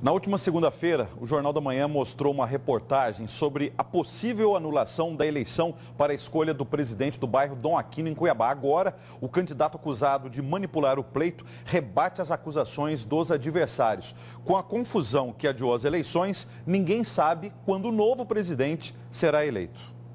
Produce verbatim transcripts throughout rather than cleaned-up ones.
Na última segunda-feira, o Jornal da Manhã mostrou uma reportagem sobre a possível anulação da eleição para a escolha do presidente do bairro Dom Aquino, em Cuiabá. Agora, o candidato acusado de manipular o pleito rebate as acusações dos adversários. Com a confusão que adiou as eleições, ninguém sabe quando o novo presidente será eleito.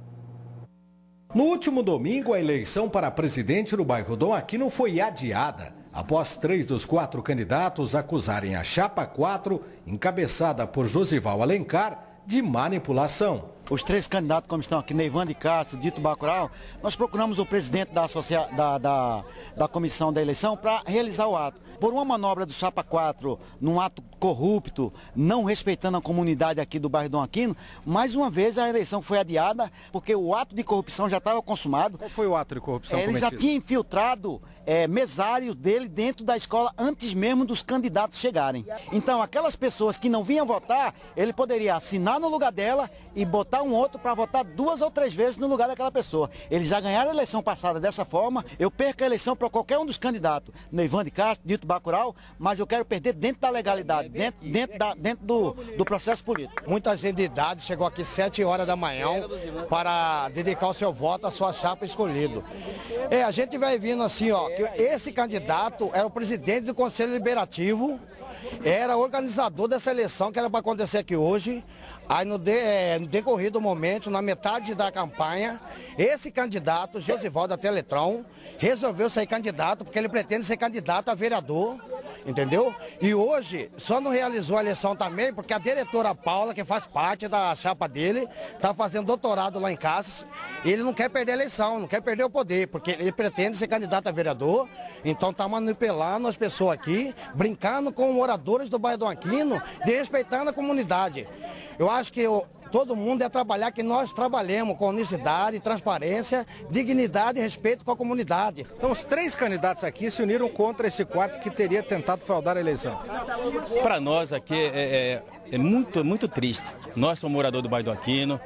No último domingo, a eleição para presidente no bairro Dom Aquino foi adiada, após três dos quatro candidatos acusarem a Chapa quatro, encabeçada por Josival Alencar, de manipulação. Os três candidatos, como estão aqui, Neivan de Castro, Dito Bacurau, nós procuramos o presidente da, associa... da, da, da comissão da eleição para realizar o ato. Por uma manobra do Chapa quatro, num ato corrupto, não respeitando a comunidade aqui do bairro Dom Aquino, mais uma vez a eleição foi adiada, porque o ato de corrupção já estava consumado. Qual foi o ato de corrupção Ele cometido? já tinha infiltrado é, mesários dele dentro da escola antes mesmo dos candidatos chegarem. Então, aquelas pessoas que não vinham votar, ele poderia assinar no lugar dela e botar um outro para votar duas ou três vezes no lugar daquela pessoa. Eles já ganharam a eleição passada dessa forma, eu perco a eleição para qualquer um dos candidatos, Neivan de Castro, Dito Bacurau, mas eu quero perder dentro da legalidade, dentro, dentro, da, dentro do, do processo político. Muita gente de idade chegou aqui sete horas da manhã para dedicar o seu voto à sua chapa escolhido. É, a gente vai vindo assim, ó, que esse candidato era o presidente do Conselho Deliberativo, era organizador dessa eleição que era para acontecer aqui hoje. Aí no, de, é, no decorrer do momento, na metade da campanha, esse candidato, Josival da Teletron, resolveu ser candidato porque ele pretende ser candidato a vereador, entendeu? E hoje só não realizou a eleição também porque a diretora Paula, que faz parte da chapa dele, está fazendo doutorado lá em Casas, e ele não quer perder a eleição, não quer perder o poder, porque ele pretende ser candidato a vereador, então está manipulando as pessoas aqui, brincando com moradores do bairro Dom Aquino, desrespeitando a comunidade. Eu acho que eu, todo mundo é trabalhar que nós trabalhemos com honestidade, transparência, dignidade e respeito com a comunidade. Então os três candidatos aqui se uniram contra esse quarto que teria tentado fraudar a eleição. Para nós aqui é, é, é muito, muito triste. Nós somos moradores do bairro do Aquino,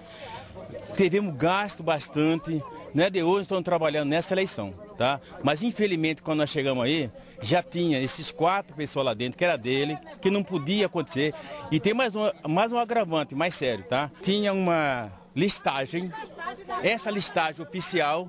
tivemos gasto bastante, não é de hoje estamos trabalhando nessa eleição, tá? Mas infelizmente quando nós chegamos aí, já tinha esses quatro pessoas lá dentro, que era dele, que não podia acontecer. E tem mais um, mais um agravante, mais sério, tá? Tinha uma listagem, essa listagem oficial,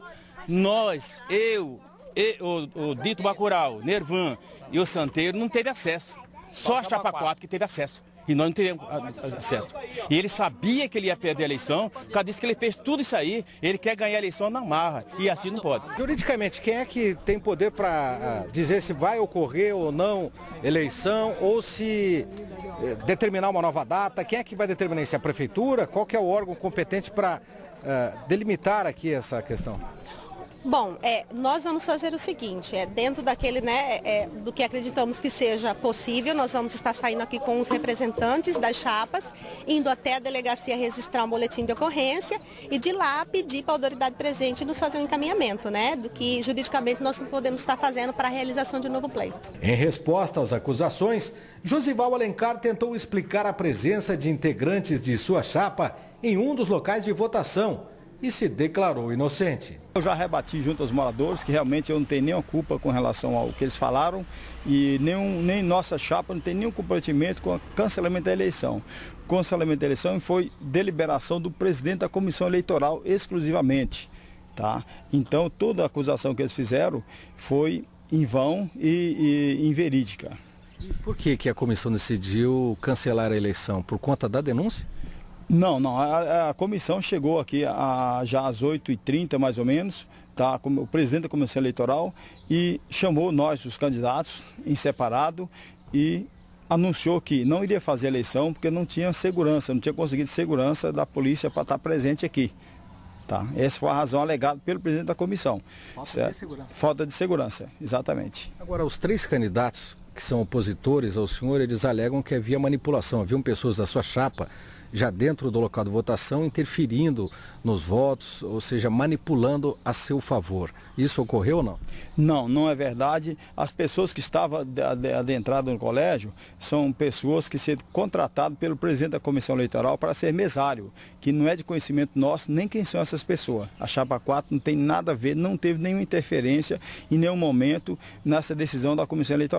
nós, eu, e, o, o Dito Bacurau, Nervan e o Santeiro não teve acesso. Só a Chapa quatro que teve acesso. E nós não tivemos acesso. E ele sabia que ele ia perder a eleição, por causa disso que ele fez tudo isso aí, ele quer ganhar a eleição na marra, e assim não pode. Juridicamente, quem é que tem poder para dizer se vai ocorrer ou não eleição, ou se determinar uma nova data? Quem é que vai determinar isso? É a prefeitura? Qual que é o órgão competente para uh, delimitar aqui essa questão? Bom, é, nós vamos fazer o seguinte, é, dentro daquele, né, é, do que acreditamos que seja possível, nós vamos estar saindo aqui com os representantes das chapas, indo até a delegacia registrar um boletim de ocorrência e de lá pedir para a autoridade presente nos fazer um encaminhamento, né, do que juridicamente nós podemos estar fazendo para a realização de um novo pleito. Em resposta às acusações, Josival Alencar tentou explicar a presença de integrantes de sua chapa em um dos locais de votação e se declarou inocente. Eu já rebati junto aos moradores que realmente eu não tenho nenhuma culpa com relação ao que eles falaram e nenhum, nem nossa chapa não tem nenhum comprometimento com o cancelamento da eleição. O cancelamento da eleição foi deliberação do presidente da comissão eleitoral exclusivamente, tá? Então toda a acusação que eles fizeram foi em vão e, e inverídica. E por que que a comissão decidiu cancelar a eleição? Por conta da denúncia? Não, não, a, a comissão chegou aqui a, já às oito e trinta mais ou menos, tá, o presidente da comissão eleitoral, e chamou nós, os candidatos, em separado, e anunciou que não iria fazer a eleição porque não tinha segurança, não tinha conseguido segurança da polícia para estar presente aqui. Tá? Essa foi a razão alegada pelo presidente da comissão. Falta certo? de segurança. Falta de segurança, exatamente. Agora, os três candidatos que são opositores ao senhor, eles alegam que havia manipulação, haviam pessoas da sua chapa já dentro do local de votação interferindo nos votos, ou seja, manipulando a seu favor. Isso ocorreu ou não? Não, não é verdade. As pessoas que estavam adentradas no colégio são pessoas que são contratadas pelo presidente da comissão eleitoral para ser mesário, que não é de conhecimento nosso nem quem são essas pessoas. A Chapa quatro não tem nada a ver, não teve nenhuma interferência em nenhum momento nessa decisão da comissão eleitoral.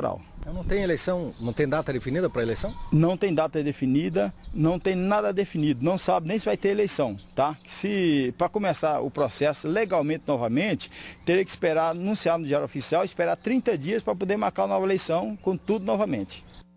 Não tem eleição, não tem data definida para a eleição? Não tem data definida, não tem nada definido, não sabe nem se vai ter eleição, tá? Se para começar o processo legalmente novamente, teria que esperar anunciar no Diário Oficial, esperar trinta dias para poder marcar uma nova eleição com tudo novamente.